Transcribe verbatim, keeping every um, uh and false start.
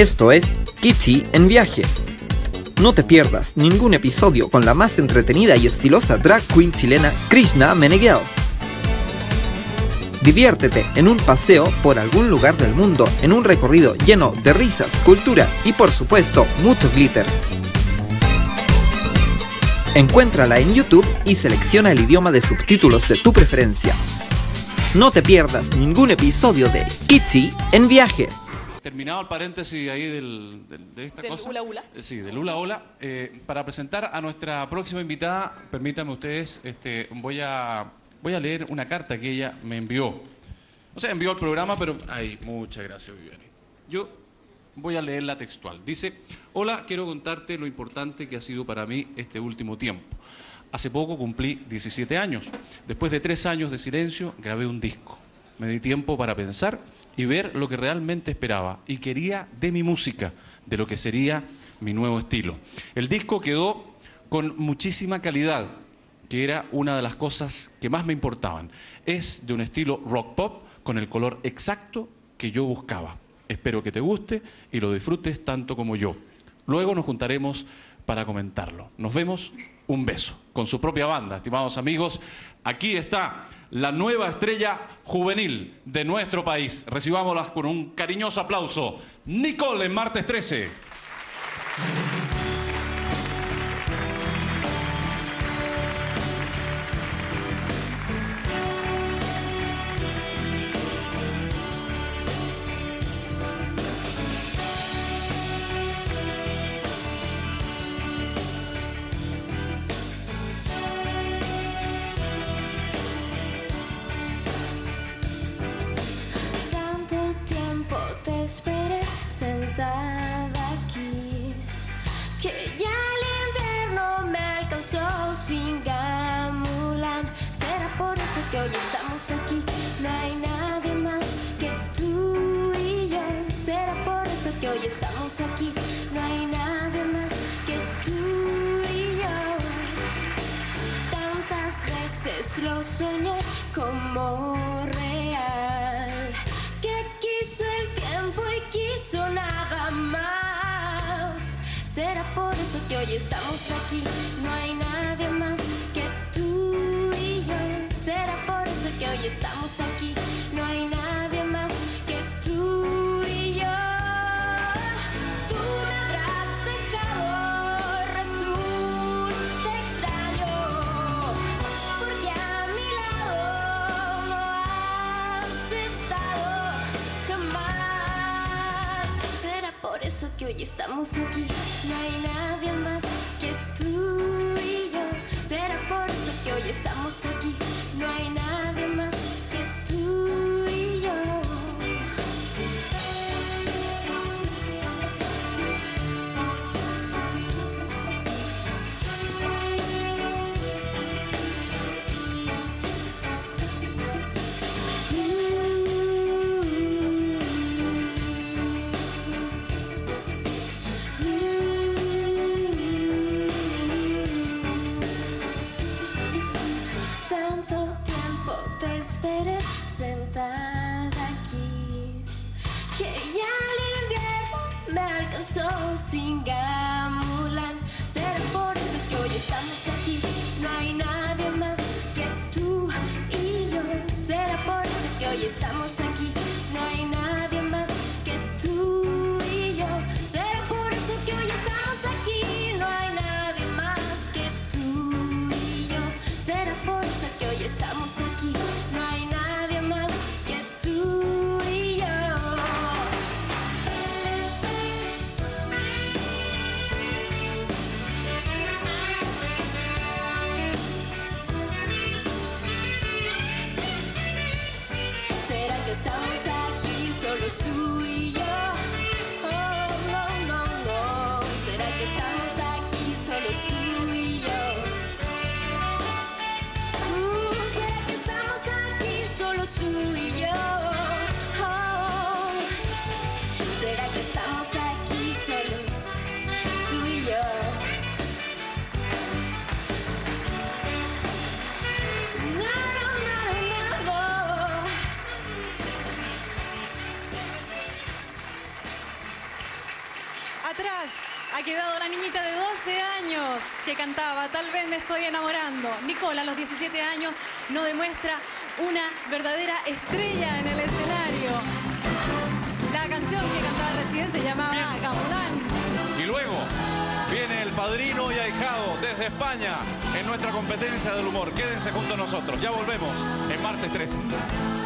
Esto es Kitty en viaje. No te pierdas ningún episodio con la más entretenida y estilosa drag queen chilena Krishna Meneghel. Diviértete en un paseo por algún lugar del mundo, en un recorrido lleno de risas, cultura y por supuesto mucho glitter. Encuéntrala en YouTube y selecciona el idioma de subtítulos de tu preferencia. No te pierdas ningún episodio de Kitty en viaje. Terminado el paréntesis ahí del, del, de esta ¿Del cosa. hula hula? Sí, del hula hula. Eh, para presentar a nuestra próxima invitada, permítanme ustedes, este, voy a, voy a leer una carta que ella me envió. O sea, envió al programa, pero... Ay, muchas gracias, Viviani. Yo voy a leerla textual. Dice: hola, quiero contarte lo importante que ha sido para mí este último tiempo. Hace poco cumplí diecisiete años. Después de tres años de silencio, grabé un disco. Me di tiempo para pensar y ver lo que realmente esperaba y quería de mi música, de lo que sería mi nuevo estilo. El disco quedó con muchísima calidad, que era una de las cosas que más me importaban. Es de un estilo rock pop con el color exacto que yo buscaba. Espero que te guste y lo disfrutes tanto como yo. Luego nos juntaremos para comentarlo. Nos vemos. Un beso. Con su propia banda, estimados amigos. Aquí está la nueva estrella juvenil de nuestro país. Recibámoslas con un cariñoso aplauso. Nicole en Martes trece. Esperé sentada aquí, que ya el invierno me alcanzó sin Gamulan. Será por eso que hoy estamos aquí, no hay nadie más que tú y yo. Será por eso que hoy estamos aquí, no hay nadie más que tú y yo. Tantas veces lo soñé como real, que quiso el tiempo y quiso nada más. Será por eso que hoy estamos aquí, no hay nadie más que tú y yo. Será por eso que hoy estamos aquí, no hay nadie más que tú y yo. Tú me habrás dejado, resulta extraño, porque a mi lado no has estado jamás. Será por eso que hoy estamos aquí, no hay nadie más que tú y yo. Será por eso que hoy estamos aquí, no hay nadie más que tú y yo. Tanto tiempo te esperé sentada aquí, que ya el invierno me alcanzó sin Gamulan. Será por eso que hoy estamos aquí, no hay nadie más que tú y yo. Será por eso que hoy estamos aquí, no hay nadie más que tú y yo. Será por eso que hoy estamos aquí, no hay nadie más que tú y yo. Será por eso que hoy estamos aquí, no hay nadie más que tú y yo. ¿Será que estamos aquí solos tú y yo? Oh, no, no, no. ¿Será que estamos aquí solos tú y yo? Uh, ¿será que estamos aquí solos tú y yo? Oh, ¿será que estamos aquí solos tú y yo? No, no, no, no, no. Atrás ha quedado la niñita de doce años que cantaba Tal vez me estoy enamorando. Nicole, a los diecisiete años, nos demuestra una verdadera estrella en el escenario. La canción que cantaba recién se llamaba Gamulán. Y luego viene el padrino y ahijado desde España en nuestra competencia del humor. Quédense junto a nosotros. Ya volvemos en Martes trece.